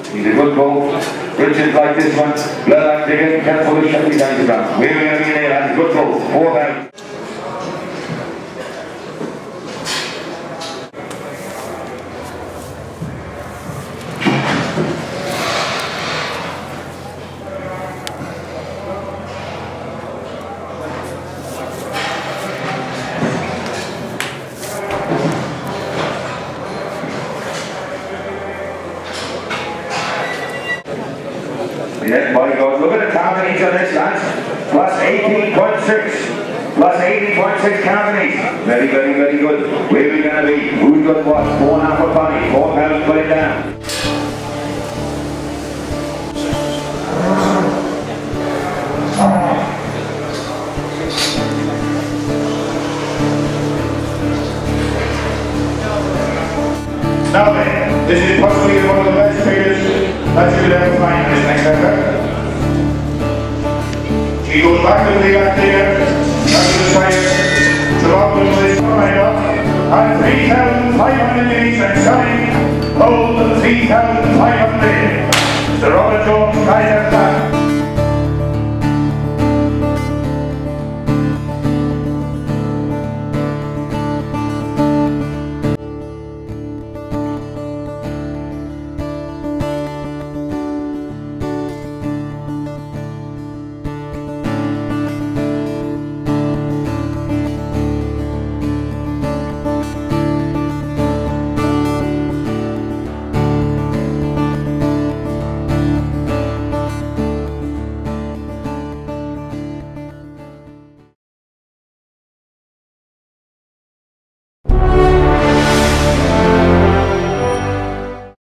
He's a good goal. Richards like this one. Blood again, careful to shut me down to ground. Waving at me in there, and good goal. 4 down. Yes, by God, look at the countenance on this, lads. Plus 18.6. Plus 18.6 countenance. Very, very, very good. Where are we going to be? Who's got what? 4.5 for Bonnie. 4 pounds, put it down. Now then, this is possibly one of the best figures that you will ever find in this next effort. She goes back to the back there, back to the side, to Robin with his rider, and 3,500 guineas and shouting, hold 3,500. Sir Robert Jones, Kaiser Back.